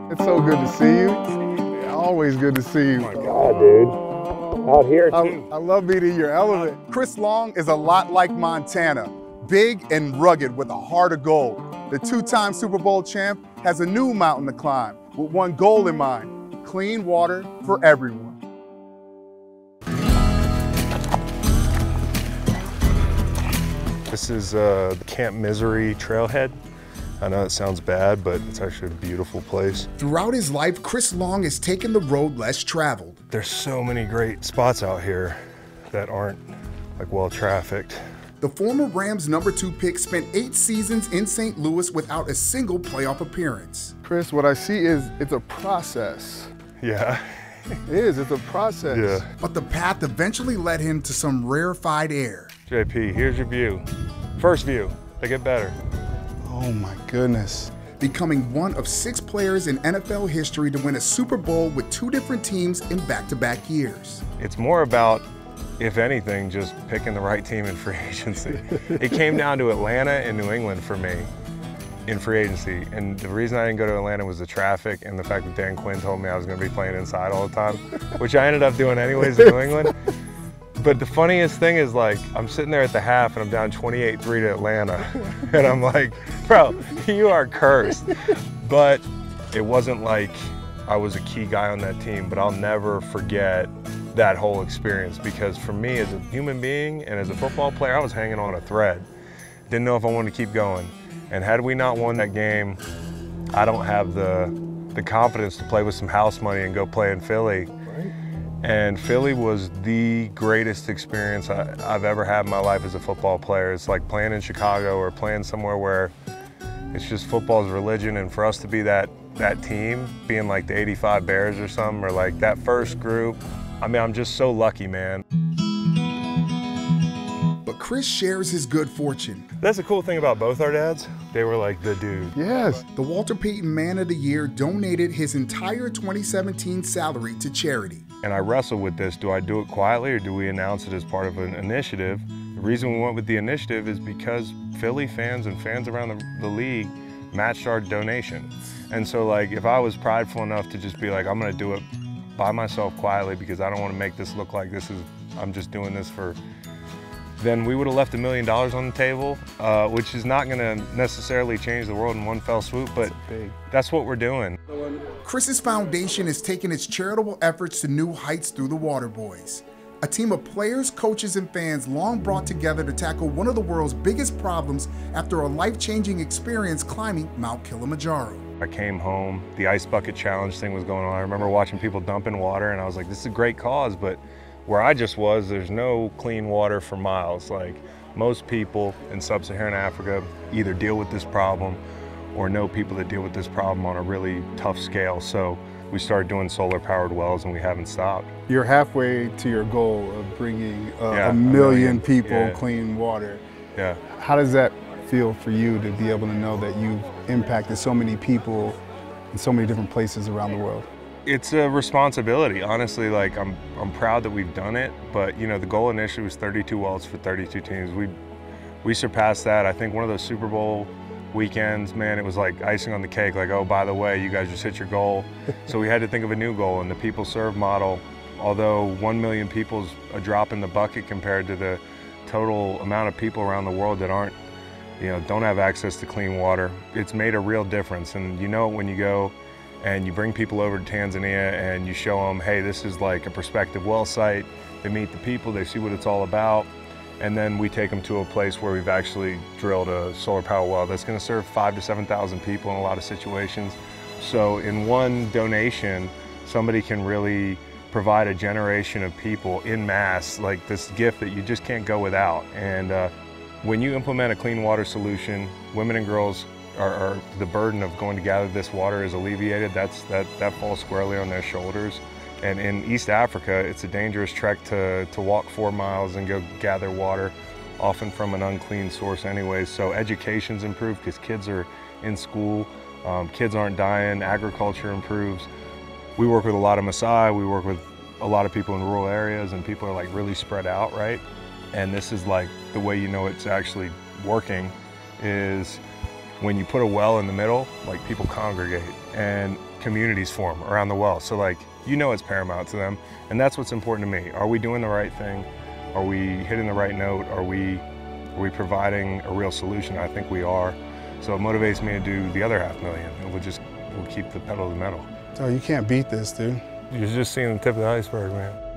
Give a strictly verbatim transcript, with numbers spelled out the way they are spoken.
It's so good to see you. Always good to see you. Oh my God, dude. Out here too. I, I love being in your element. Chris Long is a lot like Montana, big and rugged with a heart of gold. The two-time Super Bowl champ has a new mountain to climb with one goal in mind: clean water for everyone. This is uh, the Camp Misery trailhead. I know it sounds bad, but it's actually a beautiful place. Throughout his life, Chris Long has taken the road less traveled. There's so many great spots out here that aren't like well trafficked. The former Rams number two pick spent eight seasons in Saint Louis without a single playoff appearance. Chris, what I see is it's a process. Yeah. It is, it's a process. Yeah. But the path eventually led him to some rarefied air. J P, here's your view. First view, they get better. Oh my goodness. Becoming one of six players in N F L history to win a Super Bowl with two different teams in back-to-back years. It's more about, if anything, just picking the right team in free agency. It came down to Atlanta and New England for me in free agency. And the reason I didn't go to Atlanta was the traffic and the fact that Dan Quinn told me I was gonna be playing inside all the time, which I ended up doing anyways in New England. But the funniest thing is, like, I'm sitting there at the half and I'm down twenty-eight three to Atlanta. And I'm like, bro, you are cursed. But it wasn't like I was a key guy on that team, but I'll never forget that whole experience, because for me as a human being and as a football player, I was hanging on a thread. Didn't know if I wanted to keep going. And had we not won that game, I don't have the, the confidence to play with some house money and go play in Philly. Right. And Philly was the greatest experience I, I've ever had in my life as a football player. It's like playing in Chicago or playing somewhere where it's just football's religion. And for us to be that, that team, being like the eighty-five Bears or something, or like that first group, I mean, I'm just so lucky, man. But Chris shares his good fortune. That's the cool thing about both our dads. They were like the dude. Yes. The Walter Payton Man of the Year donated his entire twenty seventeen salary to charity. And I wrestle with this. Do I do it quietly or do we announce it as part of an initiative? The reason we went with the initiative is because Philly fans and fans around the, the league matched our donation. And so, like, if I was prideful enough to just be like, I'm gonna do it by myself quietly because I don't want to make this look like this is, I'm just doing this for, then we would have left a million dollars on the table, uh, which is not going to necessarily change the world in one fell swoop, but that's what we're doing. Chris's foundation has taken its charitable efforts to new heights through the Water Boys, a team of players, coaches, and fans long brought together to tackle one of the world's biggest problems after a life-changing experience climbing Mount Kilimanjaro. I came home, the ice bucket challenge thing was going on. I remember watching people dump in water and I was like, this is a great cause, but where I just was, there's no clean water for miles. Like, most people in sub-Saharan Africa either deal with this problem or know people that deal with this problem on a really tough scale. So we started doing solar powered wells and we haven't stopped. You're halfway to your goal of bringing uh, yeah, a, million a million people yeah. clean water. Yeah. How does that feel for you to be able to know that you've impacted so many people in so many different places around the world? It's a responsibility, honestly. Like, I'm, I'm proud that we've done it, but you know, the goal initially was thirty-two wells for thirty-two teams. We, we surpassed that. I think one of those Super Bowl weekends, man, it was like icing on the cake, like, oh, by the way, you guys just hit your goal. So we had to think of a new goal, and the people serve model, although one million people's a drop in the bucket compared to the total amount of people around the world that aren't, you know, don't have access to clean water, it's made a real difference. And you know it when you go and you bring people over to Tanzania and you show them, hey, this is like a prospective well site. They meet the people, they see what it's all about, and then we take them to a place where we've actually drilled a solar power well that's gonna serve five to seven thousand people in a lot of situations. So in one donation, somebody can really provide a generation of people in mass, like this gift that you just can't go without. And uh, when you implement a clean water solution, women and girls are, are the burden of going to gather this water is alleviated. That's, that, that falls squarely on their shoulders. And in East Africa, it's a dangerous trek to, to walk four miles and go gather water, often from an unclean source anyways. So education's improved because kids are in school, um, kids aren't dying, agriculture improves. We work with a lot of Maasai, we work with a lot of people in rural areas, and people are like really spread out, right? And this is like the way you know it's actually working is when you put a well in the middle, like people congregate and communities form around the well. So like, you know it's paramount to them. And that's what's important to me. Are we doing the right thing? Are we hitting the right note? Are we, are we providing a real solution? I think we are. So it motivates me to do the other half million. And we'll just, we'll keep the pedal to the metal. So you can't beat this, dude. You're just seeing the tip of the iceberg, man.